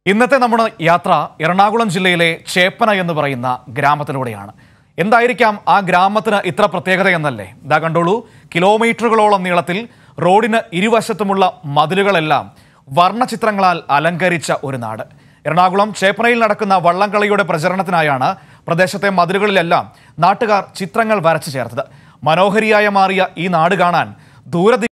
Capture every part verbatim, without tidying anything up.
ഇന്നത്തെ നമ്മുടെ യാത്ര എറണാകുളം ജില്ലയിലെ ചേപ്പന എന്ന് പറയുന്ന ഗ്രാമത്തിലൂടെയാണ്. എന്തായിരിക്കാം ആ ഗ്രാമത്തിന് ഇത്ര പ്രത്യേകത എന്നല്ലേ? ദാ കണ്ടോളൂ, കിലോമീറ്ററുകളോളം നീളത്തിൽ റോഡിന് ഇരുവശത്തുമുള്ള മതിലുകളെല്ലാം വർണ്ണചിത്രങ്ങളാൽ അലങ്കരിച്ച ഒരു നാട്. എറണാകുളം ചേപ്പനയിൽ നടക്കുന്ന വള്ളംകളിയുടെ പ്രചരണത്തിനായാണ് പ്രദേശത്തെ മതിലുകളിലെല്ലാം നാട്ടുകാർ ചിത്രങ്ങൾ വരച്ചു ചേർത്തത്. മനോഹരിയായ മാറിയ ഈ നാട് കാണാൻ ദൂരദി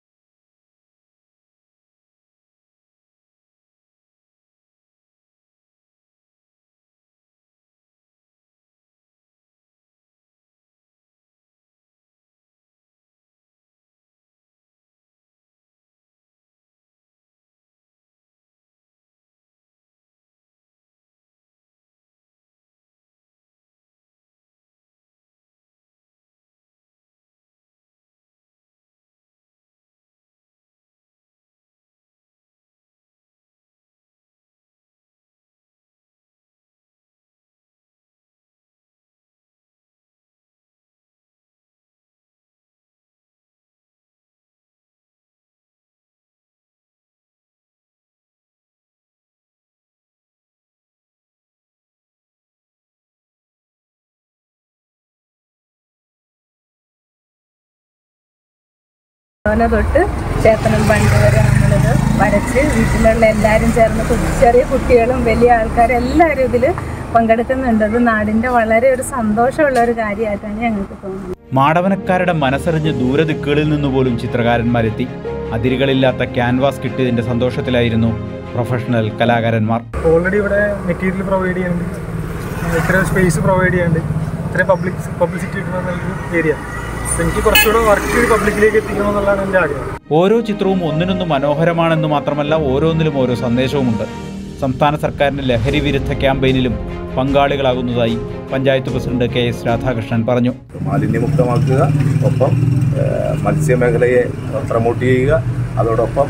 തൊട്ട് ചേപ്പനം പണ്ട് വരെ നമ്മളിത് വരച്ച് വീട്ടിലുള്ള എല്ലാവരും ചേർന്ന് ചെറിയ കുട്ടികളും വലിയ ആൾക്കാരും എല്ലാവരും ഇതിൽ പങ്കെടുക്കുന്നുണ്ട്. അത് നാടിൻ്റെ വളരെ ഒരു സന്തോഷമുള്ള ഒരു കാര്യമായിട്ടാണ് ഞങ്ങൾക്ക് തോന്നുന്നത്. മാടവനക്കാരുടെ മനസ്സറിഞ്ഞ് ദൂരദിക്കുകളിൽ നിന്നുപോലും ചിത്രകാരന്മാരെത്തി. അതിരുകളില്ലാത്ത ക്യാൻവാസ് കിട്ടിയതിൻ്റെ സന്തോഷത്തിലായിരുന്നു പ്രൊഫഷണൽ കലാകാരന്മാർ. ഓൾറെഡി ഇവിടെ മെറ്റീരിയൽ പ്രൊവൈഡ് ചെയ്യുന്നുണ്ട്, ഇത്രയും സ്പേസ് പ്രൊവൈഡ് ചെയ്യുന്നുണ്ട്, ഇത്രയും പബ്ലിക് പബ്ലിസിറ്റി കിട്ടുന്ന ഏരിയ. എനിക്ക് കുറച്ചുകൂടെ വർക്ക് പബ്ലിക്കിലേക്ക് എത്തിക്കണമെന്നുള്ളതാണ് എൻ്റെ ആഗ്രഹം. ഓരോ ചിത്രവും ഒന്നിനൊന്ന് മനോഹരമാണെന്ന് മാത്രമല്ല, ഓരോന്നിലും ഓരോ സന്ദേശവുമുണ്ട്. സംസ്ഥാന സർക്കാരിൻ്റെ ലഹരി വിരുദ്ധ ക്യാമ്പയിനിലും പങ്കാളികളാകുന്നതായി panchayat president K S Radhakrishnan പറഞ്ഞു. മാലിന്യമുക്തമാക്കുക, ഒപ്പം മത്സ്യമേഖലയെ പ്രൊമോട്ട് ചെയ്യുക, അതോടൊപ്പം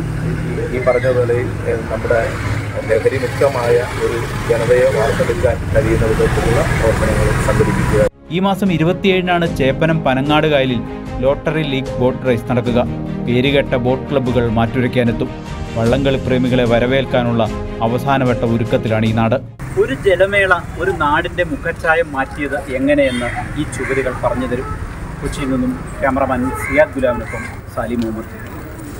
ഈ പറഞ്ഞ വേളയിൽ നമ്മുടെ ലഹരി മുക്തമായ ഒരു ജനതയെ വാർത്തെടുക്കാൻ കഴിയുന്ന വിധത്തിലുള്ള പ്രവർത്തനങ്ങൾ സംഘടിപ്പിക്കുക. ഈ മാസം ഇരുപത്തിയേഴിനാണ് ചേപ്പനം പനങ്ങാട് കായലിൽ ലോട്ടറി ലീഗ് ബോട്ട് റേസ് നടക്കുക. പേരുകേട്ട ബോട്ട് ക്ലബ്ബുകൾ മാറ്റുരയ്ക്കാനെത്തും. വള്ളംകളി പ്രേമികളെ വരവേൽക്കാനുള്ള അവസാനവട്ട ഒരുക്കത്തിലാണ് ഈ നാട്. ഒരു ജലമേള ഒരു നാടിൻ്റെ മുഖച്ഛായം മാറ്റിയത് എങ്ങനെയെന്ന് ഈ ചുവരുകൾ പറഞ്ഞു തരും. കൊച്ചിയിൽ നിന്നും ക്യാമറമാൻ സിയാദ് ഗുലാമിനൊപ്പം സാലി മുഹമ്മദ്.